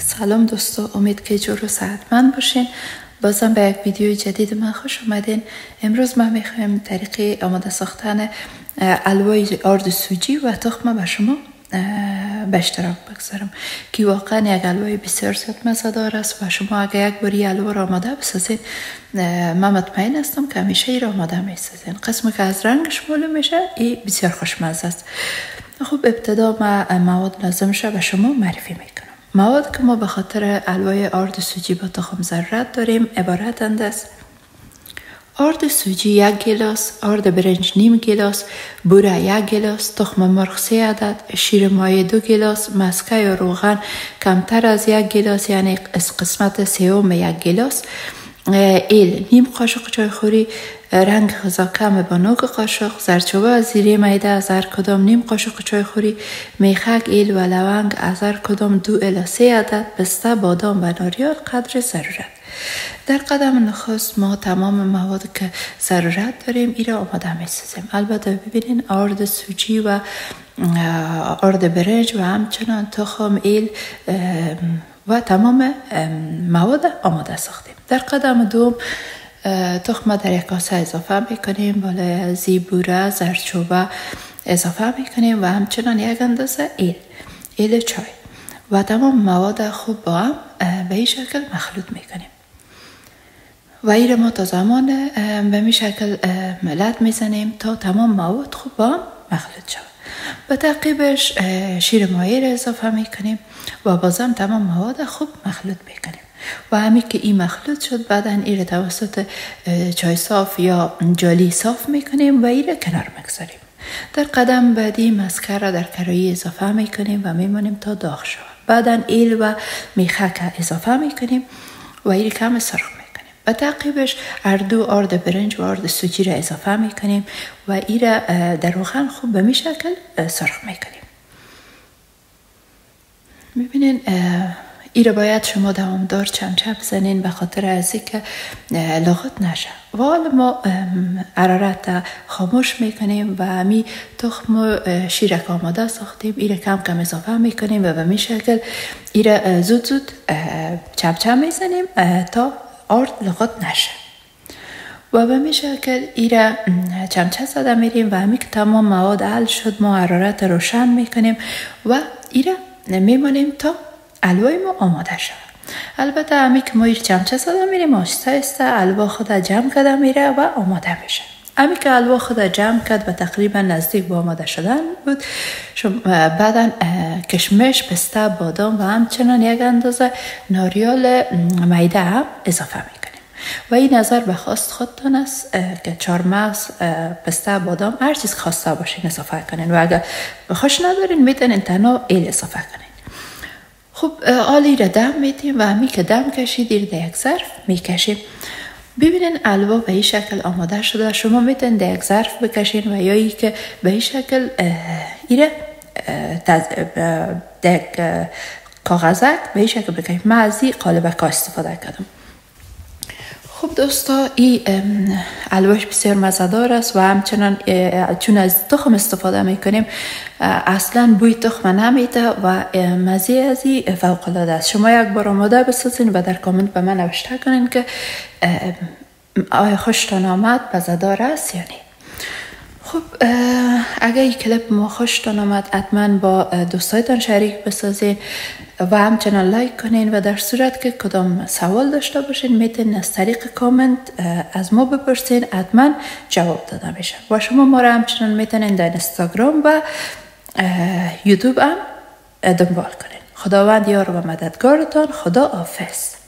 سلام دوستو، امید که جور و صحتمند باشین. بازم به یک ویدیوی جدید من خوش اومدین. امروز ما میخوایم طریق آماده ساختن حلوای آرد سوجی و تخم به شما به اشتراک بگذارم که واقعا یک حلوای بسیار زیاد مزه‌دار است و شما اگر یک باری حلوا را آماده بسازین من مطمئن هستم که همیشه ای را آماده میسازین. قسمی که از رنگش معلوم میشه ای بسیار خوشمزه است. خب ابتدا ما مواد لازمش را به شما معرفی میکنم. مواد که ما به خاطر حلوای آرد سوجی با تخم ضرورت داریم عبارتند از آرد سوجی 1 گیلاس، آرد برنج نیم گیلاس، بوره 1 گیلاس، تخم مرغ 3 عدد، شیر مایه 2 گیلاس، مسکه یا روغن کمتر از 1 گیلاس یعنی قسمت سوم 1 گیلاس، ایل نیم قاشق چایخوری، رنگ غذا کم با نوک قاشق، زردچوبه از زیره میده از هر کدام نیم قاشق چایخوری، میخک، ایل و لونگ از هر کدام 2 الی 3 عدد، پسته، بادام و ناریال قدر ضرورت. در قدم نخست ما تمام مواد که ضرورت داریم ای را آماده می‌سازیم. البته ببینین آرد سوجی و آرد برنج و همچنان تخم، ایل و تمام مواد آماده ساختیم. در قدم دوم تخم در یک کاسه اضافه میکنیم، بالای زیبوره، زردچوبه اضافه میکنیم و همچنان یک اندازه ایل چای و تمام مواد خوب با هم به این شکل مخلوط میکنیم و این ما تا زمان به این شکل ملت میزنیم تا تمام مواد خوب با هم مخلوط شود. به تعقیبش شیر مایه را اضافه میکنیم و بازم تمام مواد خوب مخلوط میکنیم و همین که این مخلوط شد بعدا این را توسط چای صاف یا جالی صاف میکنیم و این را کنار میگذاریم. در قدم بعدی مسکه را در کراهی اضافه میکنیم و میمانیم تا داغ شود. بعدا ایل و میخک اضافه میکنیم و این کم سرخ میکنیم. به تعقیبش اردو آرد برنج و آرد سوجی را اضافه میکنیم و این را در روغن خوب به می شکل سرخ میکنیم. میبینین این را باید شما دوامدار چمچه بزنین به خاطر از اینکه لاغت نشه. و حالا ما حرارت خاموش میکنیم و همی تخم شیرک آماده ساختیم این را کم کم اضافه میکنیم و به می شکل این را زود زود چمچه میزنیم تا آرد لاغت نشه و به می شکل این را چمچه زده میریم و همی که تمام مواد حل شد ما حرارت روشن میکنیم و این را میمانیم تا حلوای ما آماده شد. البته همی که ما این چمچه زده میریم آهسته آهسته حلوا خود جمع کرده میره و آماده میشه. همی که حلوا خود جمع کرد و تقریبا نزدیک به آماده شدن بود بعدا کشمش، پسته، بادام و همچنان یک اندازه ناریال میده هم اضافه میکنیم و این نظر به خواست خودتان است که چهارمغز، پسته، بادام هر چیز خواسته باشین اضافه کنین و اگر خوش ندارین میتونین تنها ایل اضافه کنین. خب آلی را دم میدیم و همی که دم کشید در یک ظرف میکشیم. ببینین حلوا به این شکل آماده شده. شما میتونین در یک ظرف بکشین و یا ای که به این شکل ایره در کاغذک به این شکل بکشین. من از این قالبک استفاده کردم. خب دوستا این حلواش بسیار مزه‌دار است و همچنان چون از تخم استفاده میکنیم اصلا بوی تخم نمیده و مزه از این فوق العاده است. شما یک بار آماده بسازین و در کامنت به من نوشته کنین که آیا خوشتان آمد، مزه‌دار است یا نه. خب اگر این کلیپ ما خوشتان آمد حتما با دوستایتان شریک بسازین و همچنان لایک کنین و در صورت که کدام سوال داشته باشین میتونین از طریق کامنت از ما بپرسین، حتما جواب داده میشه. و شما ما را همچنان میتونین در اینستاگرام و یوتیوب هم دنبال کنین. خداوند یار و مددگارتان. خدا حافظ.